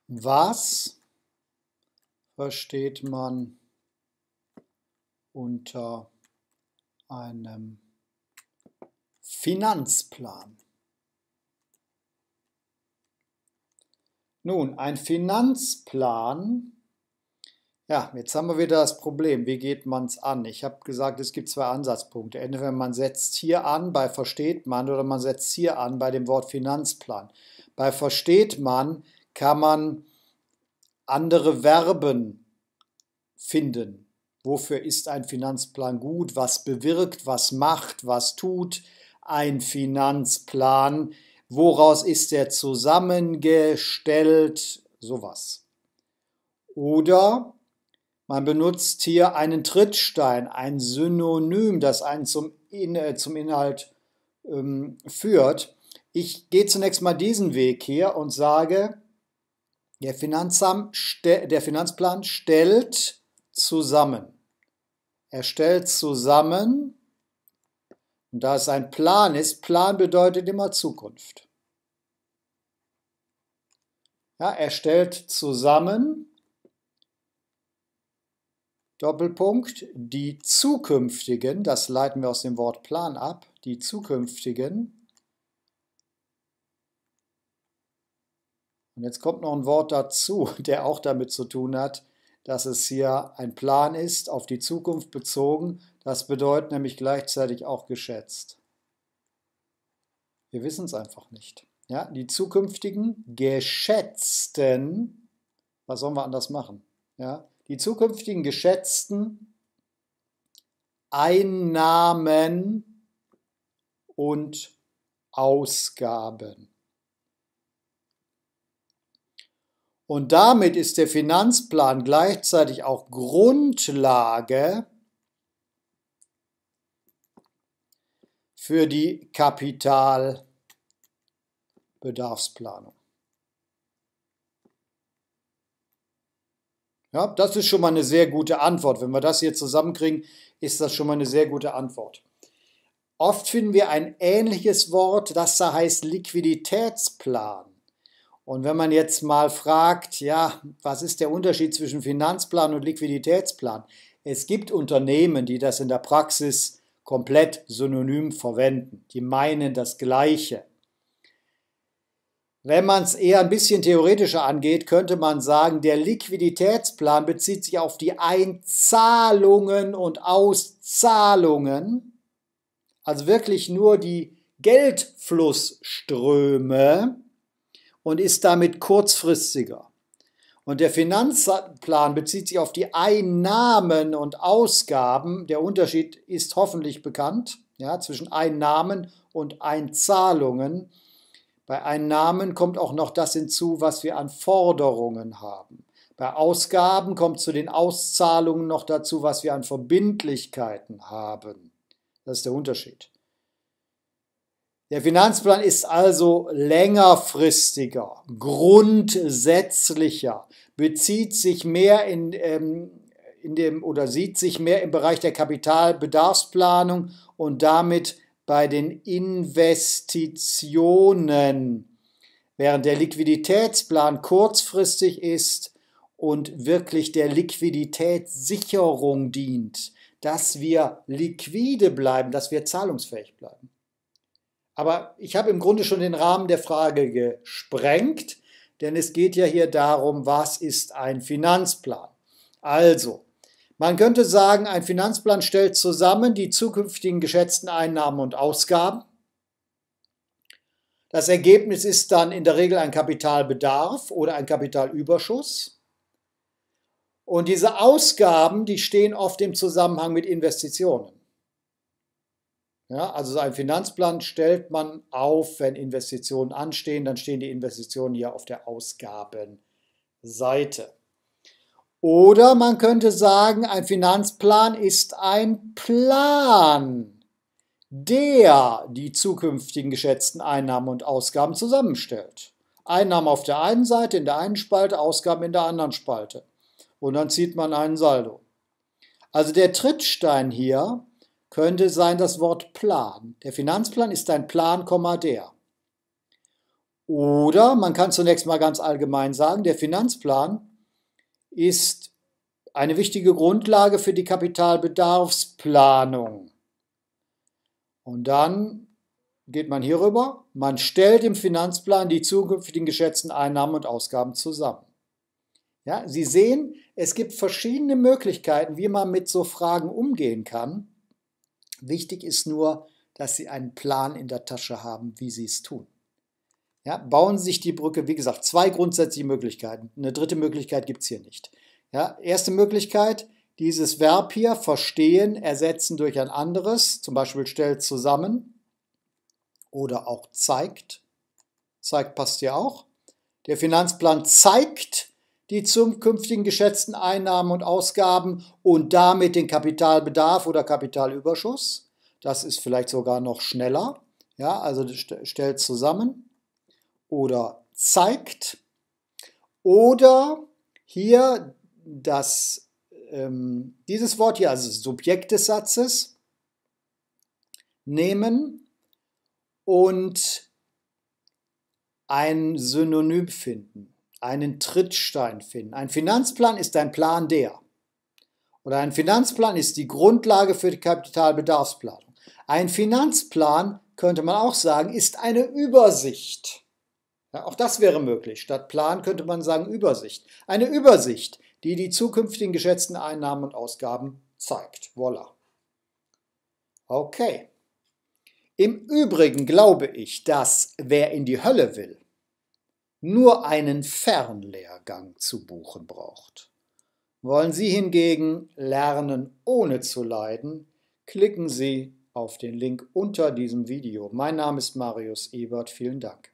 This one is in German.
Was versteht man unter einem Finanzplan? Nun, ein Finanzplan, ja, jetzt haben wir wieder das Problem, wie geht man es an? Ich habe gesagt, es gibt zwei Ansatzpunkte. Entweder man setzt hier an bei versteht man oder man setzt hier an bei dem Wort Finanzplan. Bei versteht man kann man andere Verben finden. Wofür ist ein Finanzplan gut? Was bewirkt, was macht, was tut ein Finanzplan? Woraus ist er zusammengestellt? Sowas. Oder man benutzt hier einen Trittstein, ein Synonym, das einen zum Inhalt führt. Ich gehe zunächst mal diesen Weg hier und sage, der Finanzplan stellt zusammen. Er stellt zusammen, und da es ein Plan ist, Plan bedeutet immer Zukunft. Ja, er stellt zusammen, Doppelpunkt, die zukünftigen, das leiten wir aus dem Wort Plan ab, die zukünftigen. Und jetzt kommt noch ein Wort dazu, der auch damit zu tun hat, dass es hier ein Plan ist, auf die Zukunft bezogen. Das bedeutet nämlich gleichzeitig auch geschätzt. Wir wissen es einfach nicht. Ja, die zukünftigen geschätzten, was sollen wir anders machen? Ja, die zukünftigen geschätzten Einnahmen und Ausgaben. Und damit ist der Finanzplan gleichzeitig auch Grundlage für die Kapitalbedarfsplanung. Ja, das ist schon mal eine sehr gute Antwort. Wenn wir das hier zusammenkriegen, ist das schon mal eine sehr gute Antwort. Oft finden wir ein ähnliches Wort, das da heißt Liquiditätsplan. Und wenn man jetzt mal fragt, ja, was ist der Unterschied zwischen Finanzplan und Liquiditätsplan? Es gibt Unternehmen, die das in der Praxis komplett synonym verwenden. Die meinen das Gleiche. Wenn man es eher ein bisschen theoretischer angeht, könnte man sagen, der Liquiditätsplan bezieht sich auf die Einzahlungen und Auszahlungen, also wirklich nur die Geldflussströme, und ist damit kurzfristiger. Und der Finanzplan bezieht sich auf die Einnahmen und Ausgaben. Der Unterschied ist hoffentlich bekannt, ja, zwischen Einnahmen und Einzahlungen. Bei Einnahmen kommt auch noch das hinzu, was wir an Forderungen haben. Bei Ausgaben kommt zu den Auszahlungen noch dazu, was wir an Verbindlichkeiten haben. Das ist der Unterschied. Der Finanzplan ist also längerfristiger, grundsätzlicher, bezieht sich mehr sieht sich mehr im Bereich der Kapitalbedarfsplanung und damit bei den Investitionen, während der Liquiditätsplan kurzfristig ist und wirklich der Liquiditätssicherung dient, dass wir liquide bleiben, dass wir zahlungsfähig bleiben. Aber ich habe im Grunde schon den Rahmen der Frage gesprengt, denn es geht ja hier darum, was ist ein Finanzplan? Also, man könnte sagen, ein Finanzplan stellt zusammen die zukünftigen geschätzten Einnahmen und Ausgaben. Das Ergebnis ist dann in der Regel ein Kapitalbedarf oder ein Kapitalüberschuss. Und diese Ausgaben, die stehen oft im Zusammenhang mit Investitionen. Ja, also ein Finanzplan stellt man auf, wenn Investitionen anstehen, dann stehen die Investitionen hier auf der Ausgabenseite. Oder man könnte sagen, ein Finanzplan ist ein Plan, der die zukünftigen geschätzten Einnahmen und Ausgaben zusammenstellt. Einnahmen auf der einen Seite, in der einen Spalte, Ausgaben in der anderen Spalte. Und dann zieht man einen Saldo. Also der Trittstein hier könnte sein das Wort Plan. Der Finanzplan ist ein Plan, der. Oder man kann zunächst mal ganz allgemein sagen, der Finanzplan ist eine wichtige Grundlage für die Kapitalbedarfsplanung. Und dann geht man hier rüber. Man stellt im Finanzplan die zukünftigen geschätzten Einnahmen und Ausgaben zusammen. Ja, Sie sehen, es gibt verschiedene Möglichkeiten, wie man mit so Fragen umgehen kann. Wichtig ist nur, dass Sie einen Plan in der Tasche haben, wie Sie es tun. Ja, bauen Sie sich die Brücke, wie gesagt, 2 grundsätzliche Möglichkeiten. Eine dritte Möglichkeit gibt es hier nicht. Ja, erste Möglichkeit, dieses Verb hier, verstehen, ersetzen durch ein anderes, zum Beispiel stellt zusammen oder auch zeigt. Zeigt passt hier auch. Der Finanzplan zeigt die zukünftigen geschätzten Einnahmen und Ausgaben und damit den Kapitalbedarf oder Kapitalüberschuss. Das ist vielleicht sogar noch schneller. Ja, also stellt zusammen oder zeigt. Oder hier dieses Wort hier, also Subjekt des Satzes, nehmen und ein Synonym finden, einen Trittstein finden. Ein Finanzplan ist ein Plan der. Oder ein Finanzplan ist die Grundlage für die Kapitalbedarfsplanung. Ein Finanzplan, könnte man auch sagen, ist eine Übersicht. Ja, auch das wäre möglich. Statt Plan könnte man sagen Übersicht. Eine Übersicht, die die zukünftigen geschätzten Einnahmen und Ausgaben zeigt. Voilà. Okay. Im Übrigen glaube ich, dass wer in die Hölle will, nur einen Fernlehrgang zu buchen braucht. Wollen Sie hingegen lernen, ohne zu leiden, klicken Sie auf den Link unter diesem Video. Mein Name ist Marius Ebert. Vielen Dank.